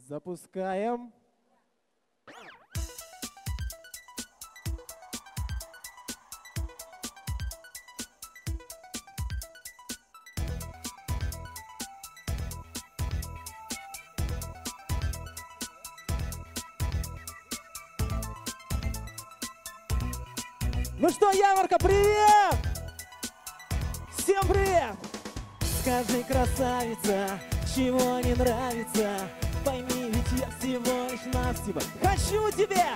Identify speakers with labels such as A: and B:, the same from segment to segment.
A: Запускаем. Ну что, Ярмарка, привет! Всем привет! Скажи, красавица, чего не нравится? Пойми, ведь я всего лишь навсего хочу тебе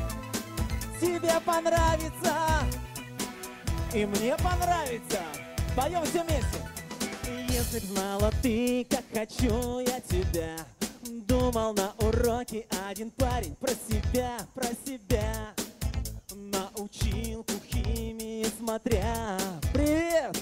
A: понравится, и мне понравится. Поем все вместе. Если б знала ты, как хочу я тебя, думал на уроке один парень про себя научилку химии смотря. Привет!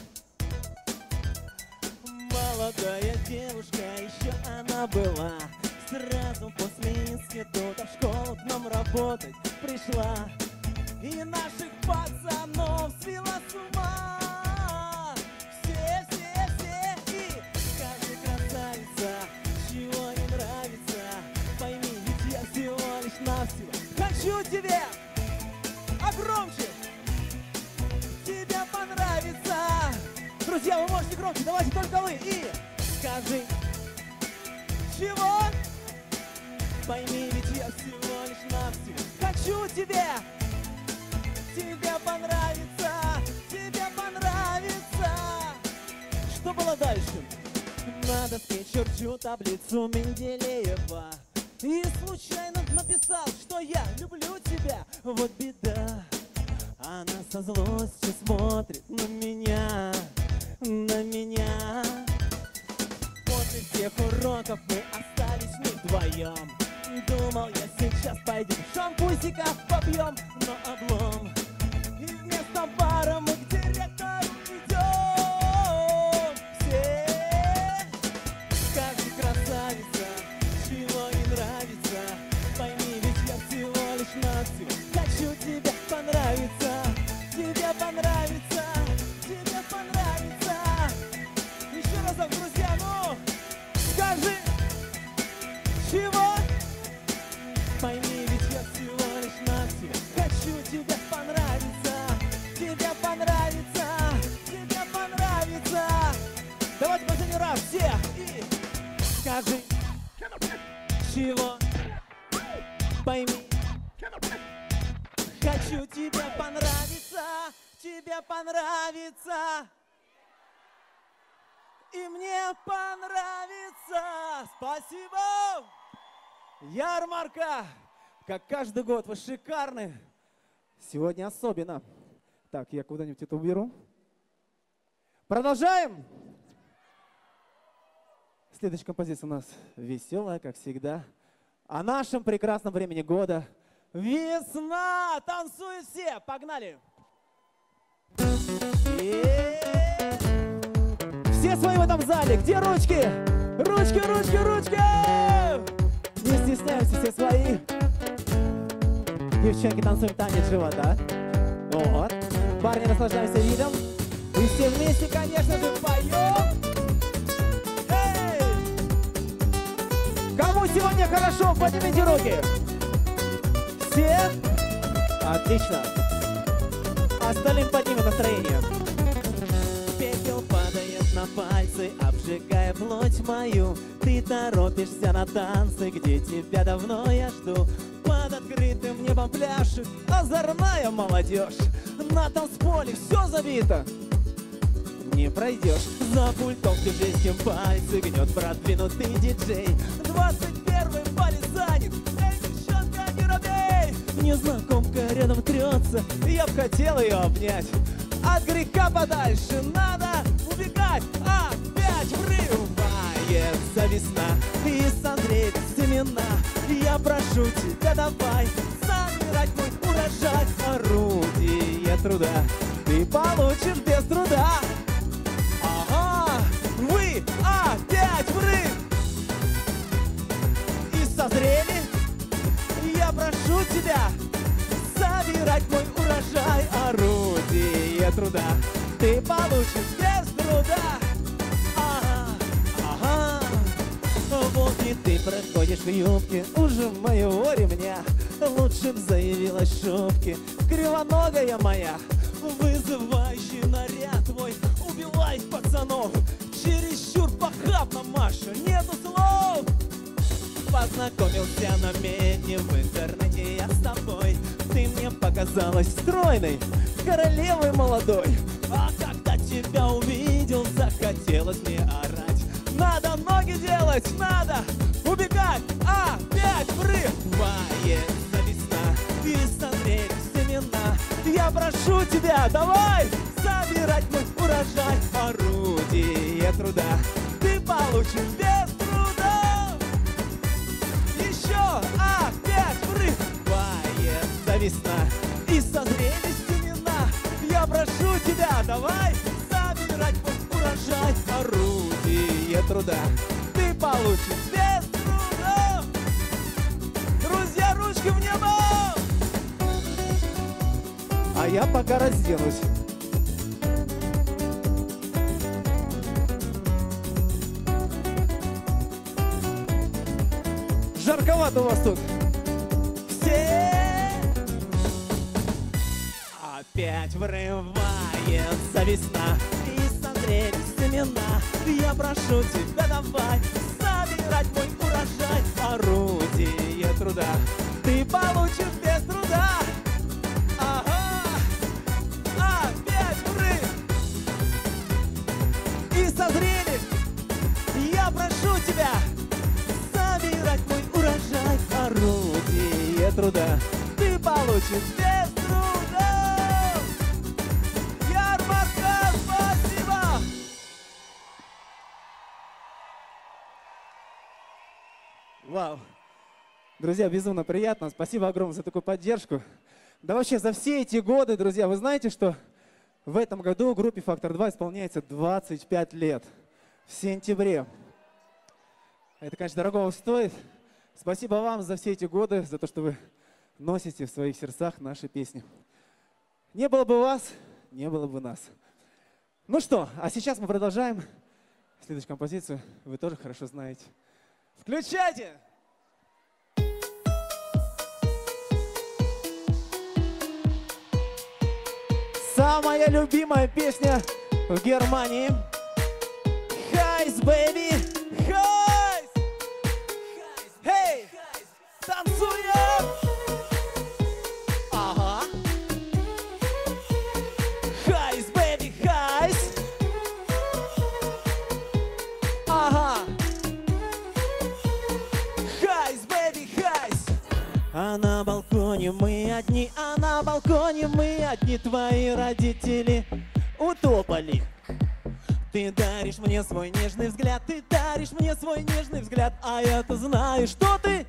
A: Молодая девушка, еще она была, сразу после института в школу к нам работать пришла. И наших пацанов свела с ума. Все, и скажи, красавица, чего не нравится? Пойми, ведь я всего лишь навсего хочу тебе, а громче, тебе понравится. Друзья, вы можете громче, давайте только вы. И скажи, чего? Пойми, ведь я всего лишь навсего хочу тебе понравится, тебе понравится. Что было дальше? На доске черчу таблицу Менделеева и случайно написал, что я люблю тебя. Вот беда, она со злостью смотрит на меня. После всех уроков мы остались не вдвоем. Думал, я сейчас пойдем шампусика попьем, но облом. И вместо бара мы к директору идем. Все, скажи, красавица, чего не нравится? Пойми, ведь я всего лишь навсего хочу тебе понравиться, тебе понравится, тебе понравится. Еще разок, друзья, ну, скажи, чего? Пойми, ведь я всего лишь навсего хочу тебе понравиться, тебе понравится, тебе понравится. Давайте последний раз все и скажи, чего? Пойми, хочу тебе понравиться, тебе понравится, и мне понравится. Спасибо! Ярмарка! Как каждый год, вы шикарны. Сегодня особенно. Так, я куда-нибудь это уберу. Продолжаем. Следующая композиция у нас веселая, как всегда. О нашем прекрасном времени года. Весна! Танцуют все! Погнали! Все свои в этом зале. Где ручки? Ручки, ручки, ручки! Не стесняемся, все свои. Девчонки, танцуем танец живота. Вот. Парни, наслаждаемся видом. И все вместе, конечно же, поем. Эй! Кому сегодня хорошо, поднимите руки. Все? Отлично. Остальным поднимем настроение. Пепел падает на пальцы, обжигая плоть мою. Ты торопишься на танцы, где тебя давно я жду. Под открытым небом пляшет озорная молодежь. На танцполе все забито, не пройдешь. За пультом в диджейским пальцы гнет продвинутый диджей. 21-й бале занят, эй, девчонка, не робей. Незнакомка рядом трется, я б хотел ее обнять. От греха подальше надо убегать. Опять врывается весна и созреет семена. Я прошу тебя, давай собирать мой урожай. Орудие труда ты получишь без труда. Ага, вы опять врыв и созрели. Я прошу тебя собирать мой урожай. Орудие труда ты получишь без труда. Ага, ага. Вот и ты проходишь в юбке, ужим моего ремня. Лучше б заявилась в шубке, кривоногая моя. Вызывающий наряд твой убивает пацанов. Чересчур похабно, Маша, нету слов. Познакомился на медне в интернете я с тобой. Ты мне показалась стройной, королевой молодой. А когда тебя увидел, захотелось мне орать. Надо ноги делать, надо убегать, опять врывается весна, и созрели семена. Я прошу тебя, давай собирать мой урожай. Орудие труда ты получишь без труда. Еще опять врывается весна, и созрели семена. Я прошу тебя, давай собирать мой урожай. Орудие труда ты получишь без труда. Друзья, ручки в небо! А я пока разденусь. Жарковато у вас тут. Все опять врывается весна, и созрели семена. Я прошу тебя, давай собирать мой урожай. Орудие труда ты получишь без труда. Ага, опять врыв и созрели. Я прошу тебя собирать мой урожай. Орудие труда ты получишь без труда. Ярмарка, спасибо! Вау! Друзья, безумно приятно. Спасибо огромное за такую поддержку. Да вообще за все эти годы, друзья, вы знаете, что в этом году группе «Фактор 2» исполняется 25 лет. В сентябре. Это, конечно, дорогого стоит. Спасибо вам за все эти годы, за то, что вы носите в своих сердцах наши песни. Не было бы вас, не было бы нас. Ну что, а сейчас мы продолжаем. Следующую композицию вы тоже хорошо знаете. Включайте! Самая любимая песня в Германии. Хайс, бэйби, хайс! Эй, танцуем! Ага. Хайс, бэйби, хайс! Ага. Хайс, бэйби, хайс! А на балконе мы одни, а на балконе мы одни. Твои родители утопали. Ты даришь мне свой нежный взгляд, ты даришь мне свой нежный взгляд. А я-то знаю, что ты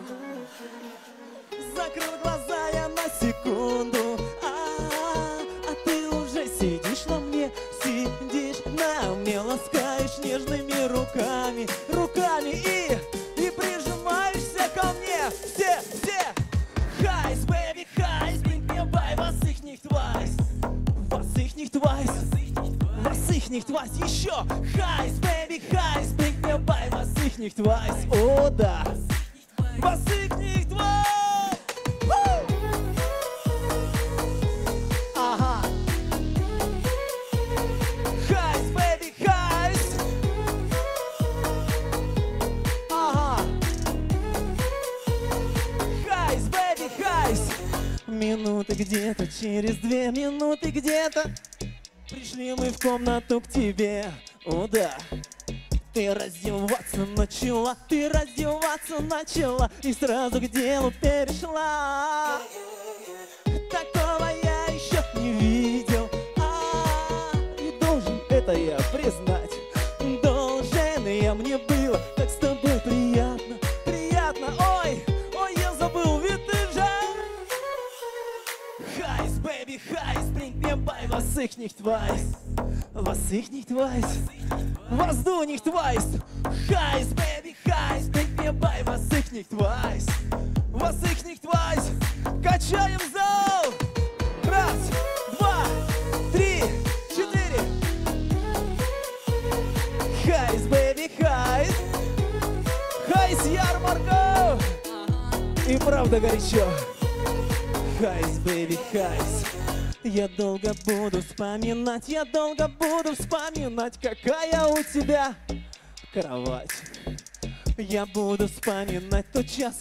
A: закрыл глаза я на секунду. А ты уже сидишь на мне, ласкаешь нежными руками, и прижимаешься ко мне. Все, хайс, бэйби, хайс, bring me by, was ich nicht weiß, was ich nicht weiß, was ich nicht weiß. Еще хайс, бэйби, хайс, bring me by, was ich nicht weiß. О, да, was ich nicht weiß. Ага. Хайс, бэйби, хайс. Ага. Хайс, бэйби, хайс. Минуты где-то, через 2 минуты где-то пришли мы в комнату к тебе. О, да. Ты раздеваться начала, и сразу к делу перешла. Такого я еще не видел, и должен это я признать. Должен я мне было, так с тобой приятно, приятно. Ой, я забыл, ведь ты же. Хайс, бэйби, хайс, bring me by, was ich nicht weiß, was ich nicht weiß, was du nicht weißt. Хайс, бэйби, хайс, bring me by, was ich nicht weiß, was ich nicht weiß. Качаем зал. Раз, два, три, 4. Хайс, бэйби, хайс. Хайс, Яр. Ярмарка! И правда горячо. Хайс, бэйби, хайс. Я долго буду вспоминать, какая у тебя кровать. Я буду вспоминать тот час,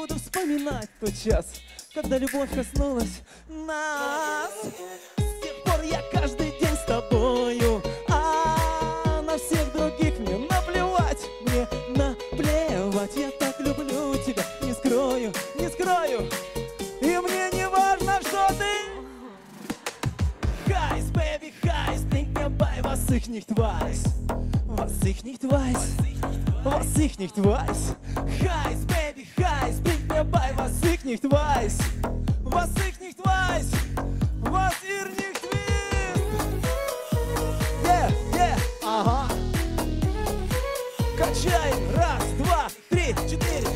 A: когда любовь коснулась нас. С тех пор я каждый день с тобою, а на всех других мне наплевать. Я так люблю тебя, не скрою. И мне не важно, что ты. Хайс, бэйби, хайс, bring mir bei, was ich nicht weiß. Хайс, бэйби, хайс, bring mir bei, was ich nicht weiß. Was ihr nicht wisst. Ага. Качаем. Раз, два, три, четыре.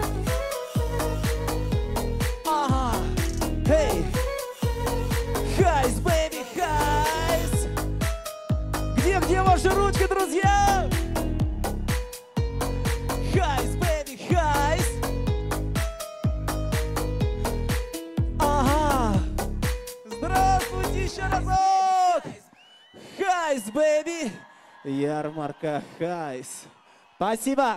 A: Ага. Эй. Хайс, бэйби, хайс. Где ваши ручки, друзья? Хайс, бэйби, хайс. Ага. Здравствуйте еще разок. Хайс, бэйби. Ярмарка хайс. Спасибо.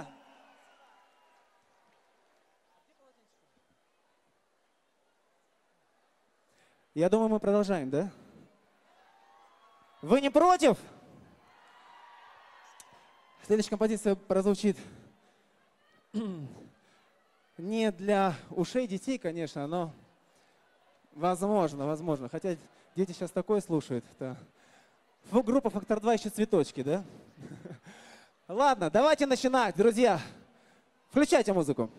A: Я думаю, мы продолжаем, да? Вы не против? Следующая композиция прозвучит не для ушей детей, конечно, но возможно. Хотя дети сейчас такое слушают. Группа «Фактор 2» еще цветочки, да? Ладно, давайте начинать, друзья. Включайте музыку.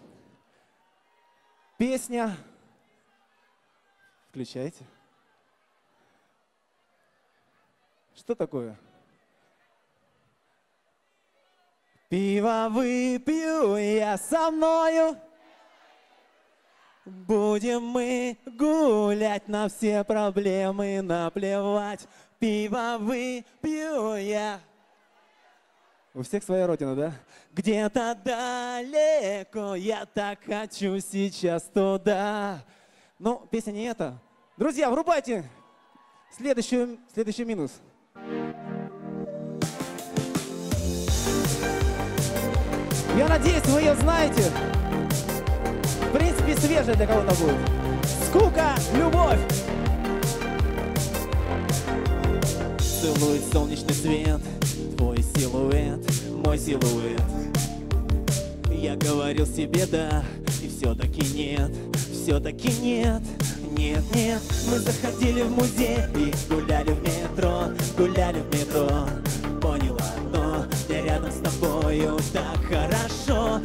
A: Песня. Включайте. Что такое? Пиво выпью я со мною. Будем мы гулять, на все проблемы наплевать. Пиво выпью я. У всех своя родина, да? Где-то далеко, я так хочу сейчас туда. Но песня не эта. Друзья, врубайте следующий минус. Я надеюсь, вы ее знаете. В принципе, свежая для кого-то будет. Скука, любовь. Целует солнечный свет, твой силуэт, мой силуэт. Я говорил себе да, и все-таки нет. Нет, мы заходили в музей и гуляли в метро. Поняла одно, я рядом с тобою, так хорошо.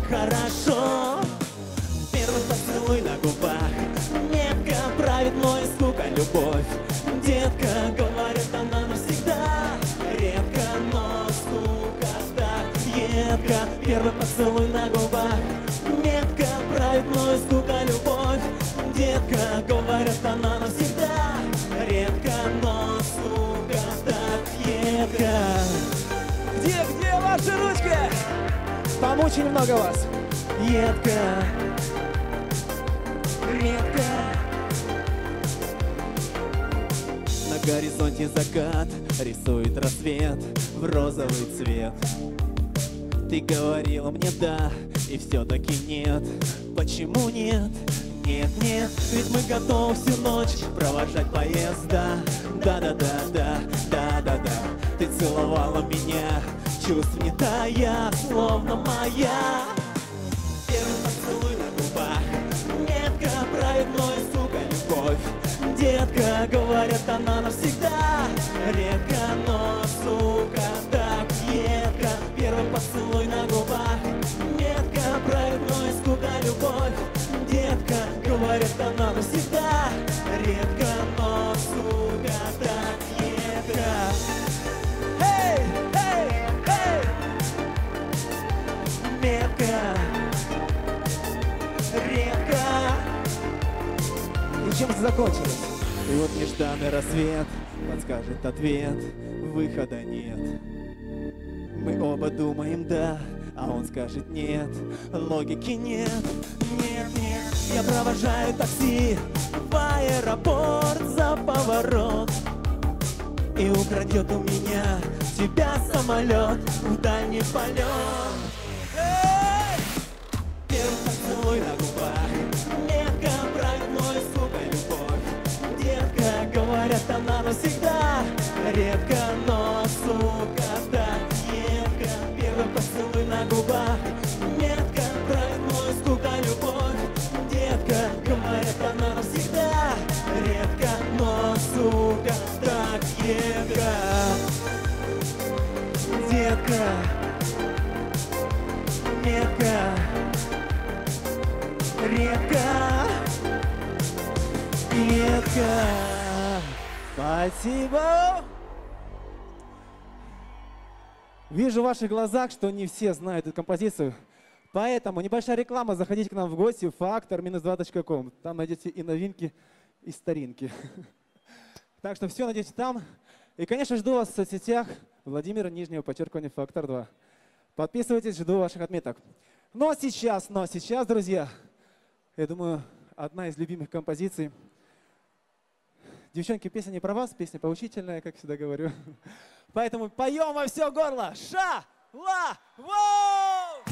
A: Первый поцелуй на губах, метко правит мой скука, любовь. Детка, говорит она навсегда, редко, но скука так едко. Первый поцелуй на губах, метко правит мой скука, любовь. Детка, говорит она навсегда, редко, но скука так едко. Где ваши ручки? Помучу немного вас. Едко, редко. На горизонте закат рисует рассвет в розовый цвет. Ты говорила мне да, и все-таки нет. Почему нет? Нет, ведь мы готовы всю ночь провожать поезда. Да. Ты целовала меня, чувств не тая, словно моя. Первый поцелуй на губах, метко правит мной, сука, любовь. Детка, говорят она навсегда, редко, но, сука, так едко. Первый поцелуй на губах, метко правит мной, сука, любовь. Детка, говорят она навсегда, редко, но, сука, так едко. Эй! Метко, редко. И чем это закончилось? И вот нежданный рассвет подскажет ответ, выхода нет. Мы оба думаем да, А он скажет нет, логики нет, нет, нет. Я провожаю такси в аэропорт за поворот, и украдет у меня тебя самолет в дальний полет. Первый поцелуй на губах, метко правильной, сука, любовь. Детка, говорят, она навсегда, редко, но, сука, так едко. Первый поцелуй на губах, метко правильной, сука, любовь. Детка, говорят, она навсегда, редко, но, сука, так едко. Детка, метко, редко, едко. Спасибо. Вижу в ваших глазах, что не все знают эту композицию. Поэтому небольшая реклама. Заходите к нам в гости в factor-2.com. Там найдете и новинки, и старинки. Так что все найдете там. И, конечно, жду вас в соцсетях. Владимир, _Factor 2. Подписывайтесь, жду ваших отметок. Но сейчас, друзья, я думаю, одна из любимых композиций. Девчонки, песня не про вас, песня поучительная, как всегда говорю. Поэтому поем во все горло. Ша-ла-воу!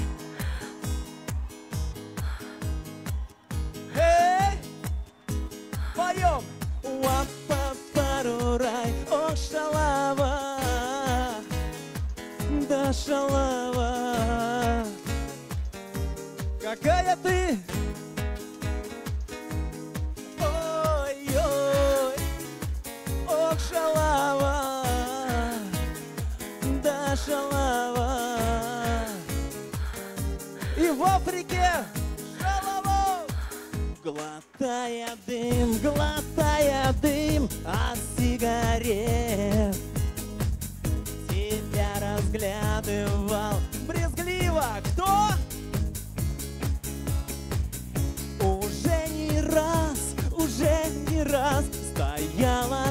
A: Эй! Поем! Уа-па-пару-рай, ох, шалава, да шалава. Какая ты! Ой-ой, ох, шалава, да шалава. И в Африке шалава. Глотая дым от сигарет, тебя разглядывал брезгливо. Кто? Уже не раз стояла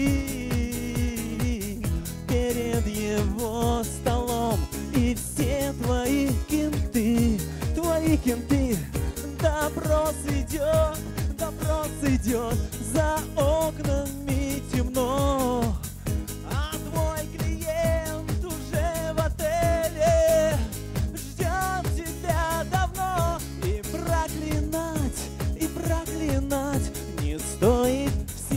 A: ты перед его столом, и все твои кенты, допрос идет, за окнами темно, а твой клиент уже в отеле ждет тебя давно. И проклинать не стоит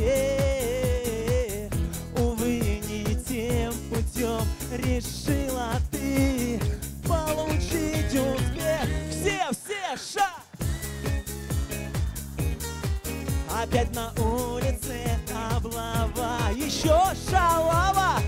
A: все, увы, не тем путем решила ты получить успех. Все, ша! Опять на улице облава, еще шалава.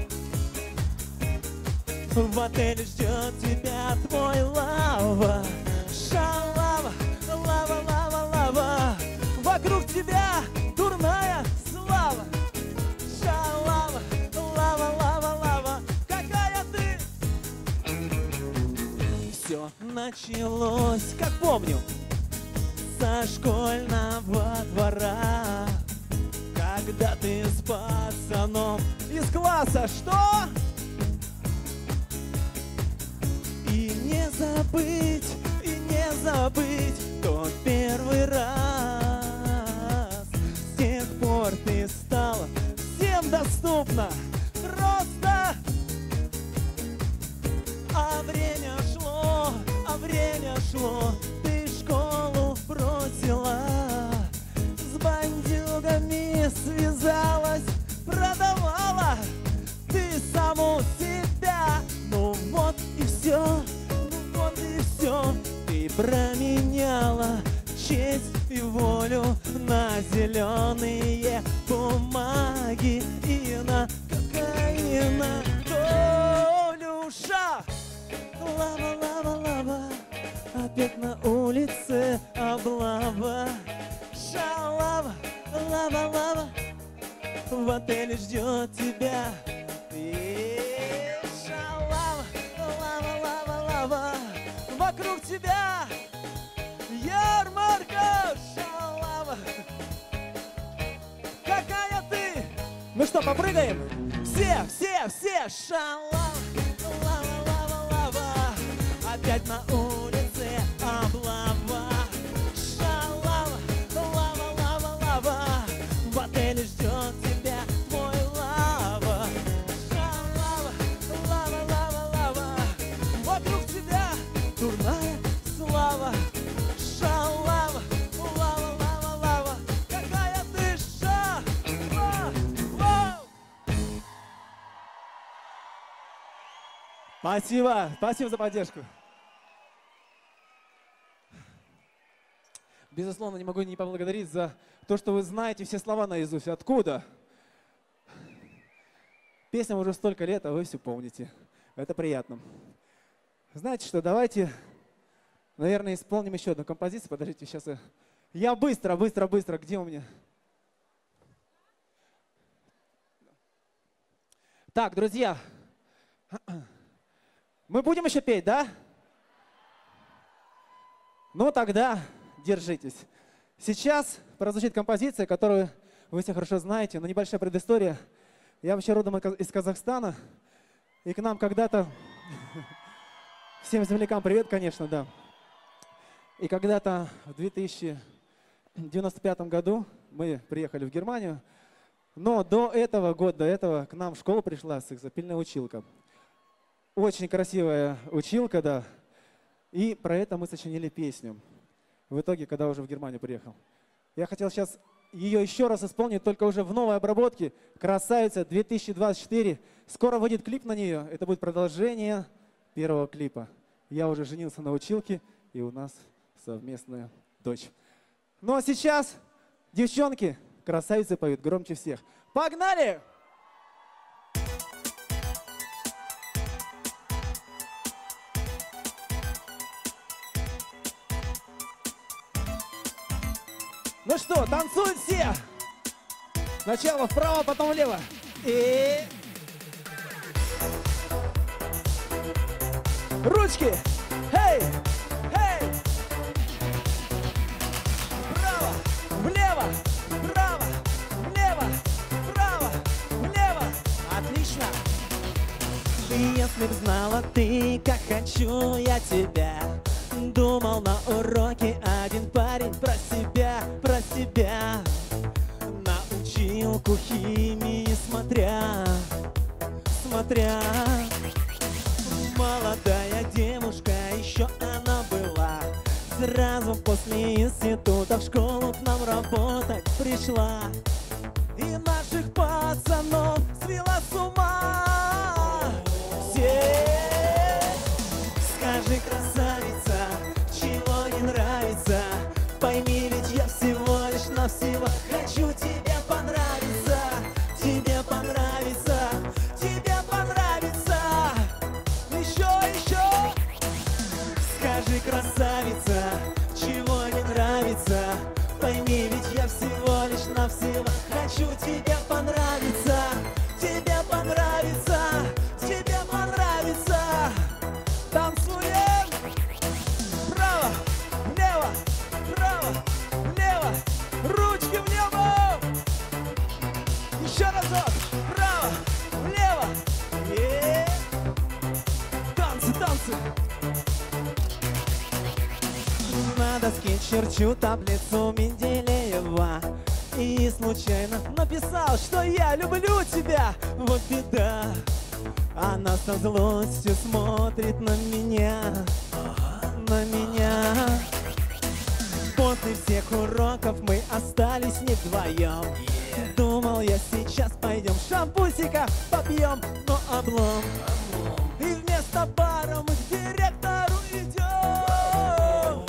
A: В отеле ждет тебя твой лава. Шалава, лава. Вокруг тебя дурная слава. Шалава, лава. Какая ты! Все началось, как помню, со школьного двора, когда ты с пацаном из класса, что? И не забыть тот первый раз. С тех пор ты стала всем доступна, просто. А время шло, ты школу бросила, с бандюгами связалась, продавала ты саму себя. Ну вот и все, ты променяла честь и волю на зеленые бумаги и на кокаина долюша. Лава, опять на улице облава. Шалава, лава, в отеле ждет тебя. И шалава, лава, вокруг тебя ярмарка. Шалава, какая ты! Ну что, попрыгаем? Все, шалава, лава. Опять опять на улице облава. Шалава, лава, лава, лава, в отеле ждет тебя твой лава. Шалава, лава, лава, лава, вокруг тебя дурная слава. Шалава, лава, лава, лава, какая ты шалава. Спасибо, спасибо за поддержку. Безусловно, не могу не поблагодарить за то, что вы знаете все слова наизусть. Откуда? Песням уже столько лет, а вы все помните. Это приятно. Знаете что, давайте, наверное, исполним еще одну композицию. Подождите, сейчас я быстро, где у меня? Так, друзья, мы будем еще петь, да? Ну тогда держитесь. Сейчас прозвучит композиция, которую вы все хорошо знаете, но небольшая предыстория. Я вообще родом из Казахстана, и к нам когда-то... Всем землякам привет, конечно, да. И когда-то в 2095 году мы приехали в Германию, но до этого к нам в школу пришла сексапильная училка. Очень красивая училка, да. И про это мы сочинили песню. В итоге, когда уже в Германию приехал. Я хотел сейчас ее еще раз исполнить, только уже в новой обработке. «Красавица 2024». Скоро выйдет клип на нее. Это будет продолжение первого клипа. Я уже женился на училке, и у нас совместная дочь. Ну а сейчас девчонки, красавицы поют громче всех. Погнали! Ну что, танцуют все! Сначала вправо, потом влево. И... ручки! Эй! Эй! Вправо, влево, вправо, влево, вправо, влево. Отлично! Если б знала ты, как хочу я тебя, думал на уроке один парень про себя, на училку химии смотря. Молодая девушка, еще она была, сразу после института в школу к нам работать пришла. И наших пацанов свела с ума. Скажи, красавица, чего не нравится? Пойми, ведь я всего лишь навсего хочу тебе понравиться, тебе понравиться, тебе понравиться. Еще. Скажи, красавица, чего не нравится? Пойми, ведь я всего лишь навсего хочу тебе понравиться, тебе понравиться, тебе понравиться. Танцуем! Вправо, влево, вправо, влево, ручки в небо! Еще разок! Вправо, влево! Танцы! На доске черчу таблицу Менделеева и случайно написал, что я люблю тебя. Вот беда, она со злостью смотрит на меня. После всех уроков мы остались не вдвоем. Думал я, сейчас пойдем шампусика попьем, но облом. И вместо бара мы к директору идем.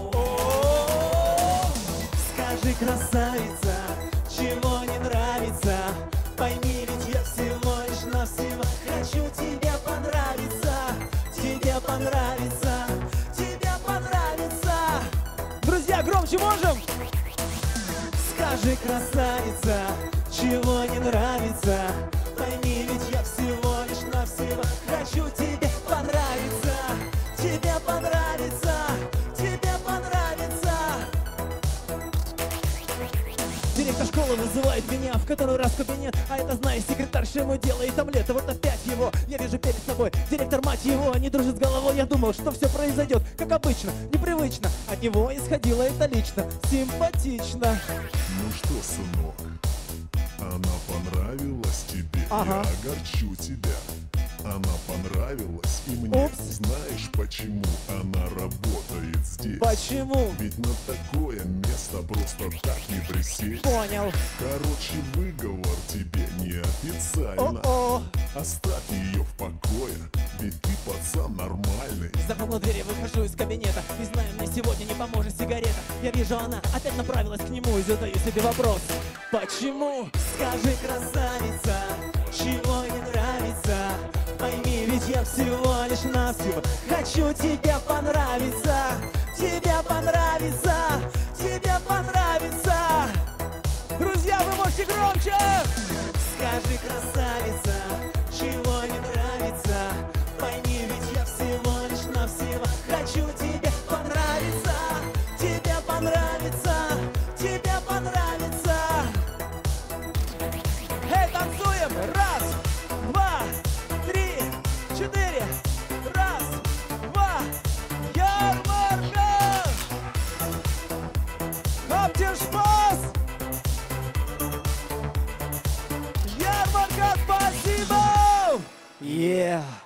A: Скажи, красавица, чего не нравится? Пойми, ведь я всего лишь навсего хочу тебе понравиться, тебе понравиться, тебе понравиться. Друзья, громче можем? Скажи, красавица, чего не нравится? Пойми, ведь я всего лишь навсего хочу тебе понравиться, тебе понравиться, тебе понравиться. Только школа вызывает меня в который раз в кабинет. А это, знаешь, секретарша ему делает омлет. И вот опять его я вижу перед собой. Директор, мать его, не дружит с головой. Я думал, что все произойдет, как обычно, непривычно. От него исходило это лично, симпатично.
B: Ну что, сынок, она понравилась тебе?
A: Ага.
B: Я огорчу тебя. Она понравилась и мне.
A: Упс.
B: Знаешь, почему она работает здесь?
A: Почему?
B: Ведь на такое место просто так не присесть.
A: Понял.
B: Короче, выговор тебе неофициально.
A: О-о.
B: Оставь ее в покое, ведь ты пацан нормальный.
A: Захлопнул дверь, я выхожу из кабинета. И знаю, мне сегодня не поможет сигарета. Я вижу, она опять направилась к нему. И задаю себе вопрос: почему? Скажи, красавица, чего не нравится? Пойми, ведь я всего лишь навсего хочу тебе понравиться. Тебе понравится, тебе понравится. Друзья, вы можете громче. Скажи, красавица, чего не нравится? Пойми, ведь я всего лишь навсего хочу тебе понравиться. Тебе понравится, тебе понравится. Эй, танцуем! Раз, два, три, четыре. Раз, два, ярмарка! Habt ihr Spaß? Ярмарка, спасибо! Yeah!